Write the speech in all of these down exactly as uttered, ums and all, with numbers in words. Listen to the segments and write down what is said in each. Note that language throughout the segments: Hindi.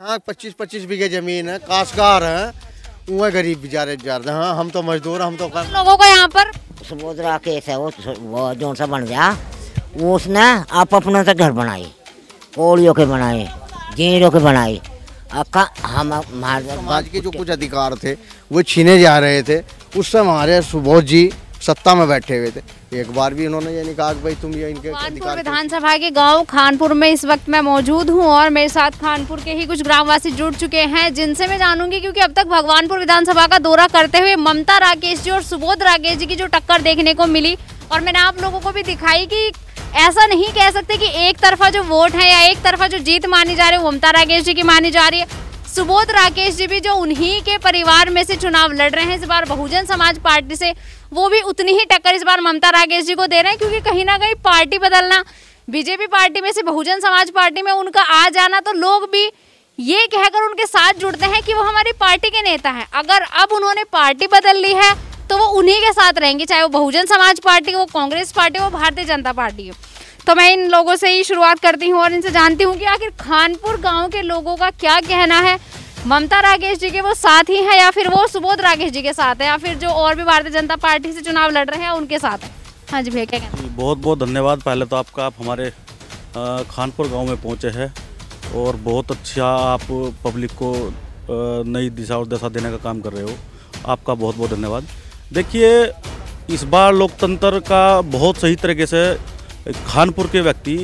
हाँ पच्चीस पच्चीस बीघे जमीन है, काशगार है, वो गरीब बेचारे जाते हैं। हाँ हम तो मजदूर, हम तो कर... लोगों को यहाँ पर समुद्रा केस है वो, वो जो सा बन गया वो उसने आप अपना से घर बनाए, कोड़ियों के बनाए, जीरों के बनाए। अक्का हम समाज के जो कुछ अधिकार थे वो छीने जा रहे थे। उस समय हमारे सुबोध जी सत्ता में बैठे हुए थे, एक बार भी इन्होंने ये नहीं कहा कि भाई तुम ये इनके खानपुर विधानसभा के गांव खानपुर में इस वक्त मैं मौजूद हूं और मेरे साथ खानपुर के ही कुछ ग्रामवासी जुड़ चुके हैं जिनसे मैं जानूंगी, क्योंकि अब तक भगवानपुर विधानसभा का दौरा करते हुए ममता राकेश जी और सुबोध राकेश जी की जो टक्कर देखने को मिली, और मैंने आप लोगों को भी दिखाई कि ऐसा नहीं कह सकते कि एक तरफा जो वोट है या एक तरफा जो जीत मानी जा रही है ममता राकेश जी की मानी जा रही है। सुबोध राकेश जी भी जो उन्हीं के परिवार में से चुनाव लड़ रहे हैं इस बार बहुजन समाज पार्टी से, वो भी उतनी ही टक्कर इस बार ममता राकेश जी को दे रहे हैं, क्योंकि कहीं ना कहीं पार्टी बदलना, बीजेपी पार्टी में से बहुजन समाज पार्टी में उनका आ जाना, तो लोग भी ये कहकर उनके साथ जुड़ते हैं कि वो हमारी पार्टी के नेता हैं। अगर अब उन्होंने पार्टी बदल ली है तो वो उन्हीं के साथ रहेंगे, चाहे वो बहुजन समाज पार्टी हो, कांग्रेस पार्टी हो, भारतीय जनता पार्टी हो। तो मैं इन लोगों से ही शुरुआत करती हूँ और इनसे जानती हूँ कि आखिर खानपुर गांव के लोगों का क्या कहना है, ममता राकेश जी के वो साथ ही हैं या फिर वो सुबोध राकेश जी के साथ है, या फिर जो और भी भारतीय जनता पार्टी से चुनाव लड़ रहे हैं उनके साथ है। हाँ जी भैया, क्या कहना है? बहुत बहुत धन्यवाद पहले तो आपका, आप हमारे खानपुर गांव में पहुंचे हैं और बहुत अच्छा आप पब्लिक को नई दिशा और दशा देने का काम कर रहे हो, आपका बहुत बहुत धन्यवाद। देखिए इस बार लोकतंत्र का बहुत सही तरीके से खानपुर के व्यक्ति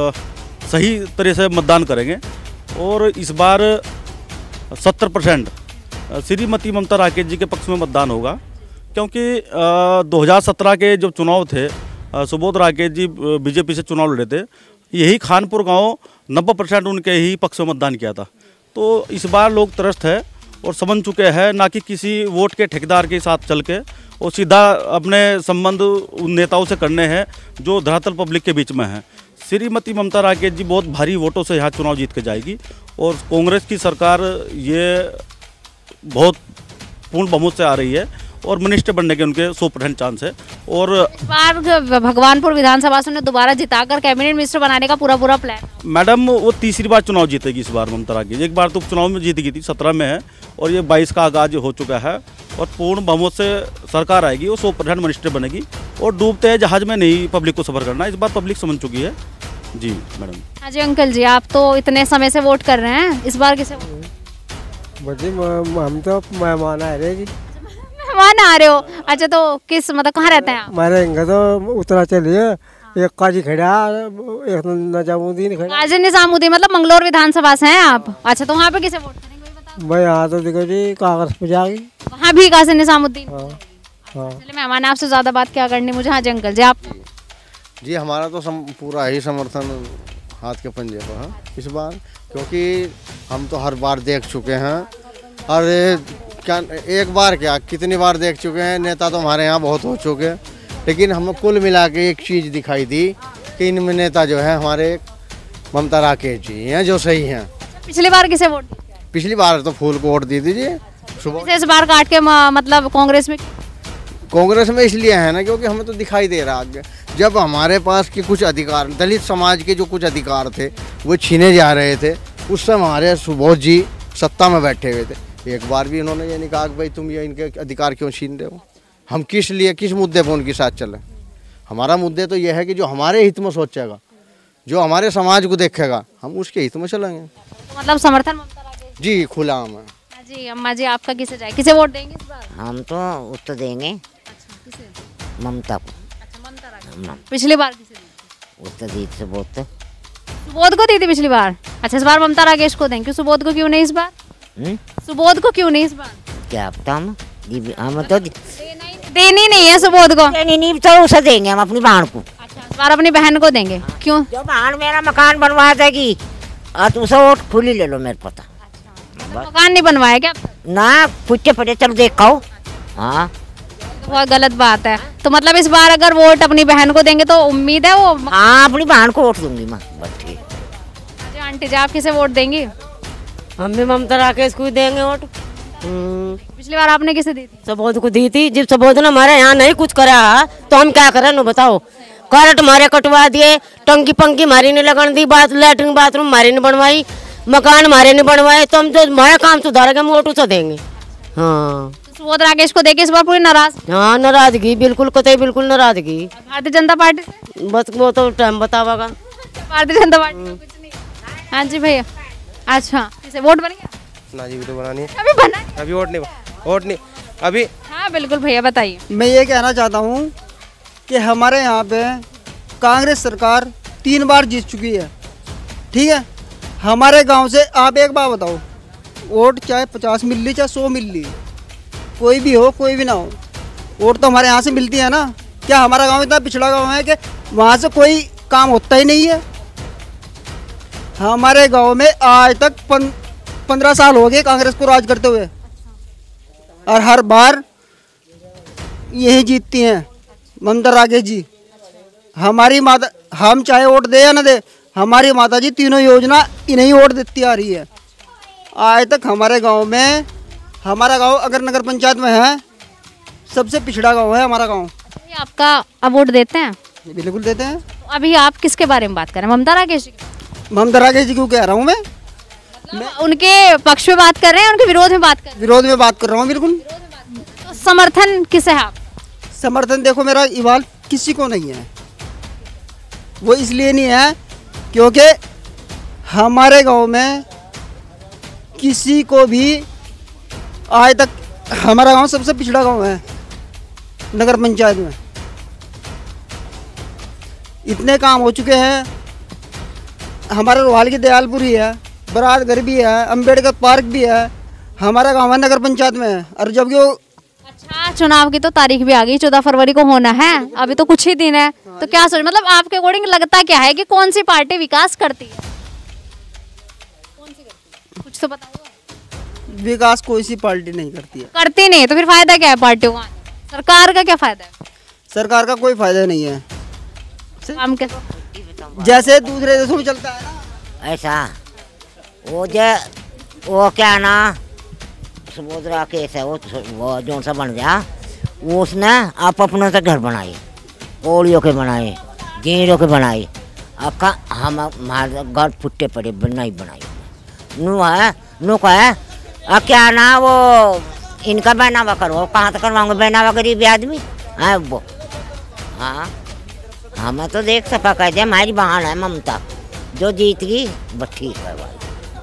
सही तरह से मतदान करेंगे और इस बार सत्तर परसेंट श्रीमती ममता राकेश जी के पक्ष में मतदान होगा, क्योंकि दो हज़ार सत्रह के जो चुनाव थे सुबोध राकेश जी बीजेपी से चुनाव लड़े थे, यही खानपुर गांव नब्बे परसेंट उनके ही पक्ष में मतदान किया था। तो इस बार लोग त्रस्त है और समझ चुके हैं, ना कि किसी वोट के ठेकेदार के साथ चल के, और सीधा अपने संबंध उन नेताओं से करने हैं जो धरातल पब्लिक के बीच में है। श्रीमती ममता राकेश जी बहुत भारी वोटों से यहाँ चुनाव जीत के जाएगी और कांग्रेस की सरकार ये बहुत पूर्ण बहुमत से आ रही है और मिनिस्टर बनने के उनके सौ परसेंट चांस है। और इस बार भगवानपुर विधानसभा से उन्हें दोबारा जिताकर कैबिनेट मिनिस्टर बनाने का पूरा पूरा प्लान। मैडम वो तीसरी बार चुनाव जीतेगी इस बार ममता राकेश। एक बार तो चुनाव में जीत गई थी, सत्रह में है, और ये बाईस का आगाज हो चुका है और पूर्ण बहुमत से सरकार आएगी, वो सौ परसेंट मिनिस्टर बनेगी और डूबते हैं जहाज में नहीं पब्लिक को सफर करना, इस बार पब्लिक समझ चुकी है। जी मैडम। हाँ जी अंकल जी, आप तो इतने समय से वोट कर रहे हैं, इस बार किसे वोट? हम तो मेहमान आ रहे जी। मेहमान आ रहे हो? अच्छा, तो किस मतलब कहाँ रहते हैं आप? हमारे इनका तो उतरा चलिए, एक काजी खड़ा, एक निजामुद्दीन खड़ा। काजी निजामुद्दीन मतलब मंगलोर विधानसभा से हैं आप? अच्छा, तो वहाँ पे किसे वोट करेंगे वही बताओ। मैं यहाँ तो देखो जी कागज पे जाएगी, वहाँ भी काजी निजामुद्दीन। हाँ हाँ। चलिए मेहमान आपसे ज्यादा बात क्या करनी मुझे। हाँ जी अंकल जी, आप? जी हमारा तो सम, पूरा ही समर्थन हाथ के पंजे पर है इस बार, क्योंकि हम तो हर बार देख चुके हैं, और क्या एक बार क्या कितनी बार देख चुके हैं, नेता तो हमारे यहाँ बहुत हो चुके हैं, लेकिन हमें कुल मिला के एक चीज़ दिखाई दी कि इनमें नेता जो है हमारे ममता राकेश जी हैं जो सही हैं। पिछली बार किसे वोट? पिछली बार तो फूल को वोट दी दीजिए। सुबह इस बार काट के मतलब कांग्रेस में? कांग्रेस में इसलिए है ना क्योंकि हमें तो दिखाई दे रहा है जब हमारे पास के कुछ अधिकार, दलित समाज के जो कुछ अधिकार थे वो छीने जा रहे थे, उस समय हमारे सुबोध जी सत्ता में बैठे हुए थे, एक बार भी इन्होंने ये नहीं कहा कि भाई तुम ये इनके अधिकार क्यों छीन रहे हो, हम किस लिए किस मुद्दे पर उनके साथ चलें। हमारा मुद्दे तो यह है कि जो हमारे हित में सोचेगा, जो हमारे समाज को देखेगा, हम उसके हित में चलेंगे। तो मतलब समर्थन ममता राकेश जी खुला आम है। जी अम्मा जी, आपका किसे जाए, किसे वोट देंगे इस बार? हम तो उत्तर देंगे ममता को। अच्छा, ममता राकेश। पिछली बार किसे दी? उत्तर दी से वोट सुबोध को दी थी पिछली बार। अच्छा, इस बार ममता राकेश को देंगे। सुबोध को क्यों नहीं इस बार? सुबोध को क्यों नहीं इस बार? क्या पता, हम हम तो देनी नहीं है सुबोध को। देनी नहीं तो उसे देंगे हम अपनी बहन को। अच्छा, इस बार अपनी बहन को देंगे। क्यों? जो बहन मेरा मकान बनवा देगी और उसे वोट खुली ले लो, मेरे पता। मकान नहीं बनवाया क्या ना? पूछे पड़े, चलो देखो। हाँ, बहुत गलत बात है। तो मतलब इस बार अगर वोट अपनी बहन को देंगे तो उम्मीद है वो? हाँ, अपनी बहन को वोट दूंगी मैं, बस ठीक। अच्छा आंटी जी, आप किसे वोट देंगी? हम भी ममता राकेश को देंगे वोट। पिछली बार आपने किसे दी थी? सुबोध को दी थी। जब सुबोध ने हमारे यहाँ नहीं कुछ करा तो हम क्या करें नो बताओ। करंट हमारे कटवा दिए, टंकी पंकी हमारी ने लगन दी, बात लैट्रिन बाथरूम हमारी ने बनवाई, मकान हमारे नहीं बनवाए तो हम जो हमारा काम सुधारेगा हम वोट उसे देंगे। हाँ तो सुबोध राकेश को देके इस बार पूरी नाराज। हाँ नाराजगी बिल्कुल कतई बिल्कुल नाराजगी। भारतीय जनता पार्टी से? बस वो तो टाइम बतावागा। भारतीय जनता पार्टी से कुछ नहीं। हाँ जी भैया। अच्छा इसे वोट बन गया? ना जी, भी तो बनानी है अभी बना है? अभी। वोट नहीं वोट नहीं अभी। हाँ बिल्कुल भैया बताइए। मैं ये कहना चाहता हूँ कि हमारे यहाँ पे कांग्रेस सरकार तीन बार जीत चुकी है, ठीक है। हमारे गांव से आप एक बात बताओ, वोट चाहे पचास मिल ली चाहे सौ मिल ली, कोई भी हो कोई भी ना हो, वोट तो हमारे यहाँ से मिलती है ना। क्या हमारा गांव इतना पिछड़ा गांव है कि वहाँ से कोई काम होता ही नहीं है? हमारे गांव में आज तक पन, पंद्रह साल हो गए कांग्रेस को राज करते हुए, और हर बार यही जीतती हैं ममता राकेश जी। हमारी माता, हम चाहे वोट दे या ना दे, हमारी माता जी तीनों योजना इन्हीं वोट देती आ रही है आज तक। हमारे गांव में, हमारा गांव अगर नगर पंचायत में है, सबसे पिछड़ा गांव है हमारा गांव। ये आपका अब वोट देते हैं? बिल्कुल देते हैं। तो अभी आप किसके बारे में बात कर रहे हैं? ममता राकेश जी? ममता राकेश जी क्यों कह रहा हूँ मैं? मतलब उनके पक्ष में बात कर रहे हैं, उनके विरोध में बात कर रहे विरोध में बात कर रहा हूँ बिल्कुल। हैं? तो समर्थन किसे है आप? समर्थन देखो मेरा इवाल किसी को नहीं है। वो इसलिए नहीं है क्योंकि हमारे गांव में किसी को भी आज तक, हमारा गांव सबसे पिछड़ा गांव है नगर पंचायत में। इतने काम हो चुके हैं। हमारे रोहाल की दयालपुरी है, बरात घर भी है, अंबेडकर पार्क भी है, हमारा गांव है नगर पंचायत में है। और जबकि वो अच्छा चुनाव की तो तारीख भी आ गई, चौदह फरवरी को होना है, अभी तो कुछ ही दिन है। तो क्या सोच, मतलब आपके अकॉर्डिंग लगता क्या है कि कौन सी पार्टी विकास करती है? कौन सी करती है? कुछ तो बताओ। विकास कोई सी पार्टी नहीं करती है। करती नहीं तो फिर फायदा क्या है पार्टियों का? सरकार का क्या फायदा है? सरकार का कोई फायदा नहीं है। काम के जैसे दूसरे देशों में चलता है ना, ऐसा वो जे वो क्या ना सुबोध राकेश है, वो वो जो सा बन गया, वो उसने आप अपने से घर बनाए, ओलियों के बनाए, जीरों के बनाए। अक्का हम हमारे घर फुट्टे पड़े नहीं बनाए। नू है नू का है आ क्या ना वो इनका बहनावा करो, कहाँ तक करवाऊंगे बहनावा गरीब आदमी है वो। हाँ हमें तो देख सका कहते हमारी बहन है ममता, जो जीत गई बस ठीक है भाई।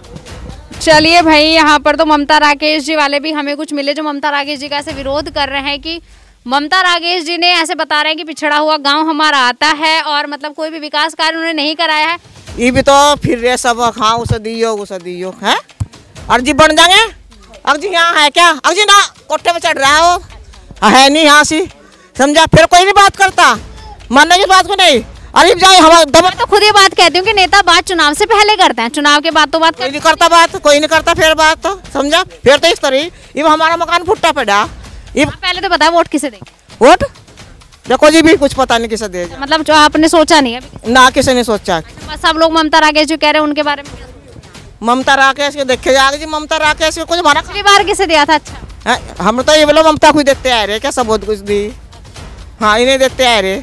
चलिए भाई, यहाँ पर तो ममता राकेश जी वाले भी हमें कुछ मिले जो ममता राकेश जी का ऐसे विरोध कर रहे हैं कि ममता राकेश जी ने ऐसे बता रहे हैं कि पिछड़ा हुआ गांव हमारा आता है और मतलब कोई भी विकास कार्य उन्होंने नहीं कराया है। ये भी तो फिर रे सब हाँ उसे दियो उसे दियो है अर्जी बन जाएंगे। अर्जी यहाँ है क्या? अर्जी ना कोठे पे चढ़ रहा हो है नहीं यहाँ से समझा, फिर कोई नहीं बात करता, मानने की बात को नहीं। अरे जाए हमारे दम तो खुद ये बात कहती हूँ कि नेता बात चुनाव से पहले करते हैं, चुनाव के बाद तो बात कोई नहीं करता बात, कोई नहीं करता फिर बात तो समझा। फिर तो इस तरह ये हमारा मकान फुट्टा पड़ा। ये पहले तो पता है वोट किसे देंगे? वोट देखो जी भी कुछ पता नहीं किसे दे, मतलब जो आपने सोचा नहीं है ना किसी ने सोचा। सब लोग ममता राकेश जो कह रहे हैं उनके बारे में क्या सोचते हैं? ममता राकेश के देखे जाएगा जी, ममता राकेश के कुछ हमारा पिछली बार किसे दिया था? अच्छा है, हम तो ये बोलो ममता को देखते आ रहे क्या सब बहुत कुछ दी। हाँ इन्हें देखते आ रहे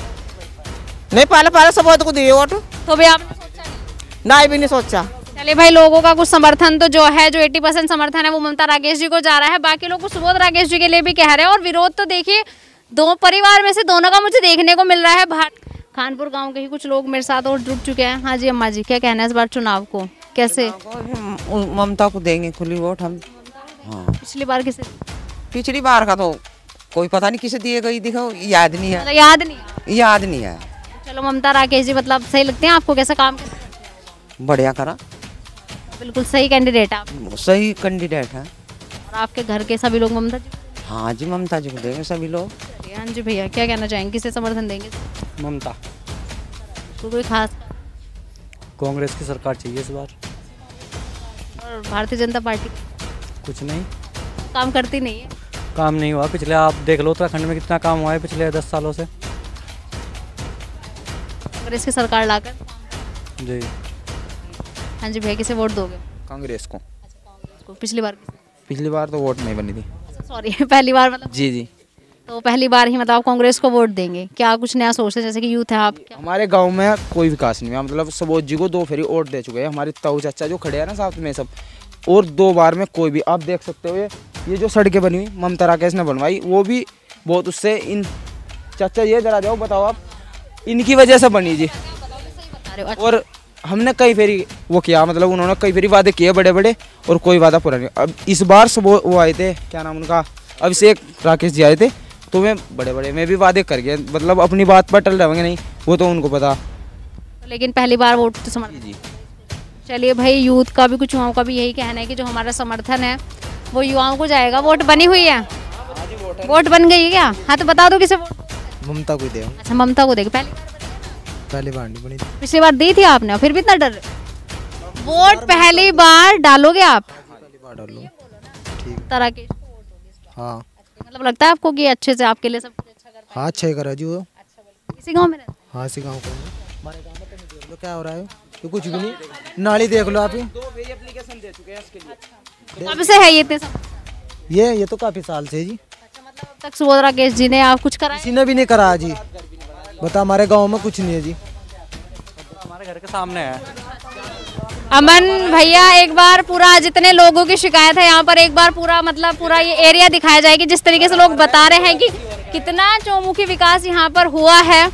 नहीं, पहले पहले सब बहुत कुछ दिए वोट, तो भी आपने सोचा नहीं? ना भी नहीं सोचा। चलिए भाई, लोगों का कुछ समर्थन तो जो है, जो अस्सी परसेंट समर्थन है वो ममता राकेश जी को जा रहा है, बाकी लोग कुछ सुबोध राकेश जी के लिए भी कह रहे हैं। और विरोध तो देखिए दो परिवार में से दोनों का मुझे देखने को मिल रहा है। बाहर खानपुर गांव के ही कुछ लोग मेरे साथ और जुड़ चुके हैं। हाँ जी अम्मा जी, क्या कहना है इस बार चुनाव को? कैसे ममता को देंगे खुली वोट हम। हाँ पिछली बार किसे? पिछली बार का तो कोई पता नहीं किसे दिए गई, दिखो याद नहीं है। मतलब याद नहीं याद नहीं है। चलो ममता राकेश जी मतलब सही लगते हैं आपको? कैसा काम करते? बढ़िया करा, बिल्कुल सही कैंडिडेट आप, सही कैंडिडेट है। और आपके घर के सभी लोग ममता जी? हाँ जी ममता जी को देंगे सभी लोग। हाँ जी भैया, क्या कहना चाहेंगे, किसे समर्थन देंगे? ममता तो कोई खास? कांग्रेस की सरकार चाहिए इस बार। और भारतीय जनता पार्टी कुछ नहीं, काम करती नहीं है? काम नहीं हुआ पिछले, आप देख लो उत्तराखंड में कितना काम हुआ है पिछले दस सालों से। कांग्रेस की सरकार लाकर जी। हाँ जी भैया, किसे वोट दोगे? कांग्रेस को। कांग्रेस को। पिछली बार किसे? पिछली बार तो वोट नहीं बनी थी। सॉरी पहली बार मतलब? जी जी तो पहली बार ही मतलब कांग्रेस को वोट देंगे, क्या कुछ नया सोच है? जैसे कि यूथ है आप, हमारे गांव में कोई विकास नहीं है, मतलब सबोज जी को दो फेरी वोट दे चुके हैं, हमारे ताऊ चाचा जो खड़े हैं ना साथ में सब, और दो बार में कोई भी आप देख सकते हो। ये ये जो सड़कें बनी हुई ममता राकेश ने बनवाई, वो भी बहुत उससे इन चाचा ये जरा जाओ बताओ आप, इनकी वजह से बनी जी। और हमने कई फेरी वो किया, मतलब उन्होंने कई फेरी वादे किए बड़े बड़े और कोई वादा पूरा नहीं। अब इस बार सब वो आए थे, क्या नाम उनका, अभिषेक राकेश जी आए थे, तो वे बड़े बड़े में भी वादे कर गए, मतलब अपनी बात पर टल रहेंगे नहीं, वो तो उनको पता। लेकिन पहली बार वोट तो समर्थन जी। चलिए भाई, यूथ का भी, कुछ युवाओं का भी यही कहना है कि जो हमारा समर्थन है वो युवाओं को जाएगा। वोट बनी हुई है, वोट बन गई है क्या? हाँ तो बता दो किसे वोट। ममता को दे। अच्छा, ममता को देगी। पहली पहली बार नहीं बनी, पिछली बार दी थी आपने, फिर भी इतना डर। वोट पहली बार डालोगे आप? पहली बार डालो। ठीक तरह के हाँ, मतलब लगता है आपको कि अच्छे से आपके लिए सब कुछ अच्छा कर हाँ अच्छा ही करा जी वो। इसी गांव में रहते? हाँ इसी गाँव को। हमारे गाँव में तो देख लो क्या हो रहा है, तो कुछ भी नहीं, नाली देख लो आप। एप्लीकेशन दे चुके हैं इसके लिए। कब से है ये इतने सब? ये ये तो काफी साल से जी। अच्छा, मतलब अब तक सुबोध राकेश जी ने आप कुछ करा? किसी ने भी नहीं करा जी, बता हमारे गांव में कुछ नहीं है जी, हमारे घर के सामने है। अमन भैया, एक बार पूरा जितने लोगों की शिकायत है यहाँ पर एक बार पूरा मतलब पूरा ये एरिया दिखाया जाए कि जिस तरीके से लोग बता रहे हैं कि कितना चौमुखी विकास यहाँ पर हुआ है।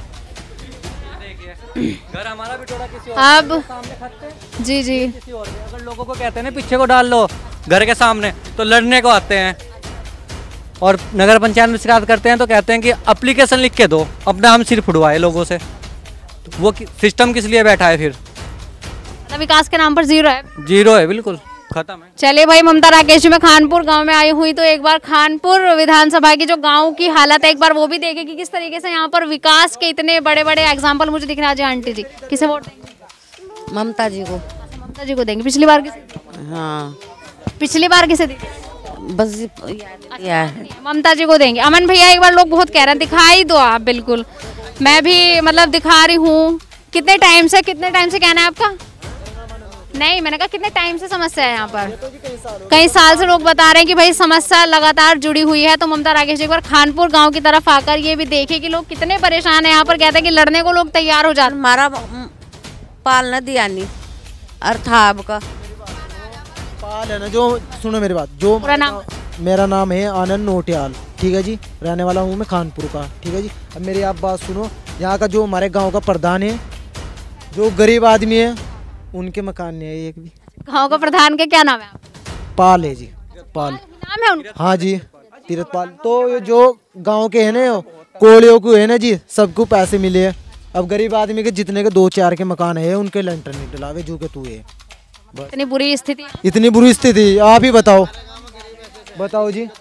घर हमारा भी थोड़ा किसी और अब सामने खत्ते, जी जी किसी और के। अगर लोगों को कहते हैं ना पीछे को डाल लो घर के सामने, तो लड़ने को आते हैं। और नगर पंचायत में शिकायत करते हैं तो कहते हैं कि एप्लीकेशन लिख के दो, अपना हम सिर फुड़वाए लोगों से। तो वो सिस्टम किस लिए बैठा है फिर? मतलब विकास के नाम पर जीरो है, जीरो है, बिल्कुल खत्म है। चलिए भाई, ममता राकेश जी मैं खानपुर गांव में आई हुई, तो एक बार खानपुर विधानसभा की जो गांव की हालत है एक बार वो भी देखें कि किस तरीके से यहाँ पर विकास के इतने बड़े बड़े एग्जाम्पल मुझे दिख रहे हैं। जी आंटी जी, किसे वोट देंगे? ममता जी को। ममता जी को देंगे। पिछली बार किसे? हाँ पिछली बार किसे दी? बस याद ममता जी को देंगे। अमन भैया, एक बार लोग बहुत कह रहे हैं दिखाई दो आप। बिल्कुल, मैं भी मतलब दिखा रही हूँ। कितने टाइम से कितने टाइम से कहना है आपका? नहीं, मैंने कहा कितने टाइम से समस्या है यहाँ पर? कई साल से लोग बता रहे हैं कि भाई समस्या लगातार जुड़ी हुई है। तो ममता राकेश जी एक बार खानपुर गांव की तरफ आकर ये भी देखे कि लोग कितने परेशान हैं यहाँ पर। कहते हैं कि लड़ने को लोग तैयार हो जाते। हमारा पाल न दिया नहीं और था आपका पाल है ना, जो सुनो मेरी बात, जो पूरा नाम? मेरा नाम है आनंद नोटियाल, ठीक है जी, रहने वाला हूँ मैं खानपुर का, ठीक है जी। अब मेरी आप बात सुनो, यहाँ का जो हमारे गांव का प्रधान है, जो गरीब आदमी है, उनके मकान नहीं है एक भी। गांव का प्रधान के क्या नाम है? पाल है जी, पाल नाम है उनका? हाँ जी, तीरथपाल। तो ये जो गांव के है ना कोड़ियों को है ना जी, सबको पैसे मिले हैं। अब गरीब आदमी के जितने के दो चार के मकान है उनके लेंटर नहीं डलावे, जो के तू है। इतनी बुरी स्थिति, इतनी बुरी स्थिति, आप ही बताओ बताओ जी।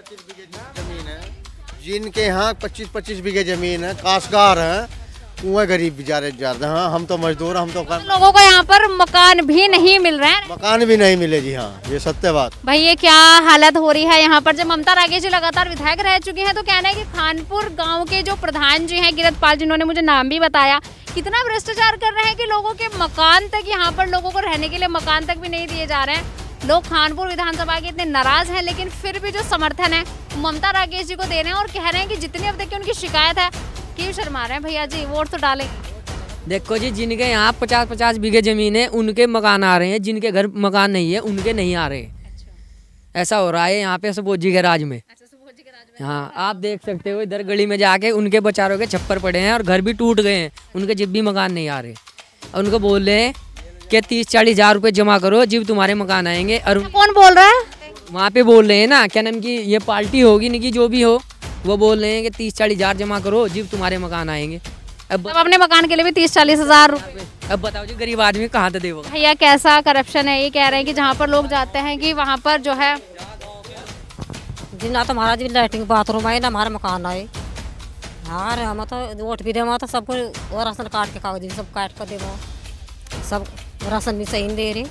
जिनके यहाँ पच्चीस पच्चीस बीघे जमीन है, काश्तकार है, वो गरीब बेचारे ज्यादा। हाँ, हम तो मजदूर, हम तो कर... लोगों को यहाँ पर मकान भी नहीं मिल रहे हैं। मकान भी नहीं मिले जी। हाँ, ये सत्य बात। भाई ये क्या हालत हो रही है यहाँ पर? जब ममता राकेश जी लगातार विधायक रह चुके हैं तो कहना है कि खानपुर गांव के जो प्रधान जी हैं गिरधपाल, जिन्होंने मुझे नाम भी बताया, कितना भ्रष्टाचार कर रहे हैं कि लोगों के मकान तक, यहाँ पर लोगों को रहने के लिए मकान तक भी नहीं दिए जा रहे हैं। लोग खानपुर विधानसभा के इतने नाराज हैं, लेकिन फिर भी जो समर्थन है ममता राकेश जी को दे रहे हैं और कह रहे हैं कि जितनी अब तक की उनकी शिकायत है। क्यों शर्मा रहे हैं भैया जी? वोट तो डालेंगे। देखो जी, जिनके यहाँ पचास पचास बीघे जमीन है उनके मकान आ रहे हैं, जिनके घर मकान नहीं है उनके नहीं आ रहे। अच्छा। ऐसा हो रहा है यहाँ पे सुबोध जी के राज में। हाँ, आप देख सकते हो इधर गली में जाके उनके बेचारों के छप्पर पड़े हैं और घर भी टूट गए हैं, उनके जब भी मकान नहीं आ रहे। और उनको बोल रहे हैं कि तीस चालीस हजार रुपये जमा करो जब तुम्हारे मकान आएंगे। और कौन बोल रहा है? वहाँ पे बोल रहे हैं ना, क्या नाम की ये पार्टी होगी नहीं, जो भी हो, वो बोल रहे हैं कि तीस चालीस हजार जमा करो जब तुम्हारे मकान आएंगे। अब अपने मकान के लिए भी तीस चालीस हजार। अब बताओ जी, गरीब आदमी कहाँ से देगा? भैया कैसा करप्शन है? ये कह रहे हैं कि जहाँ पर लोग जाते हैं कि वहाँ पर जो है जी ना तो हमारा जी लैट्रिन बाथरूम आए ना हमारा मकान आए। हाँ, हम तो वोट भी दे, तो सबको वो राशन कार्ड के कागज सब काट कर दे, सब राशन भी सही दे रहे।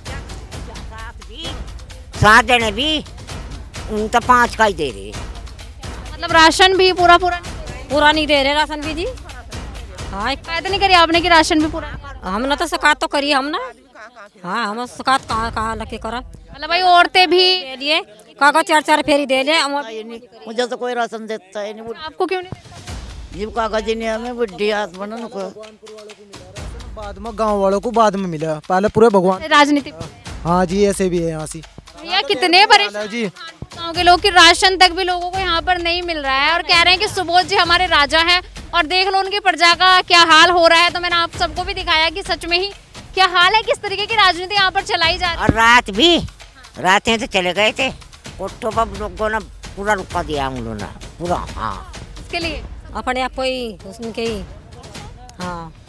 सात देने भी उन तो पाँच का ही दे रहे। मतलब राशन भी पूरा पूरा पूरा नहीं दे रहे राशन भी जी। हाँ, शिकायत नहीं करी आपने कि राशन भी पूरा? हमने तो शिकायत तो करी हम ना। हाँ, हम शिकायत कहाँ कहाँ लगे करा। मतलब भाई औरतें भी दे लिए कागज चार चार फेरी दे ले मुझे तो कोई राशन देता है नहीं। आपको क्यों नहीं? जीव कागज ही नहीं हमें बुढ़ी आत्मा को बाद में गांव वालों को बाद में मिला, पहले पूरे भगवान राजनीति। हाँ जी ऐसे भी है यहाँ से। भैया कितने परेशान जी गाँव के लोग कि राशन तक भी लोगों को यहाँ पर नहीं मिल रहा है और कह रहे हैं कि सुबोध जी हमारे राजा हैं और देख लो उनकी प्रजा का क्या हाल हो रहा है। तो मैंने आप सबको भी दिखाया कि सच में ही क्या हाल है, किस तरीके की राजनीति यहाँ पर चलाई जा रही है। और रात भी रातें तो चले गए थे कोठों पर लोगों ने पूरा रुका दिया हम लोगों ने पूरा। हाँ इसके लिए अपने आप को ही उसने के ही हाँ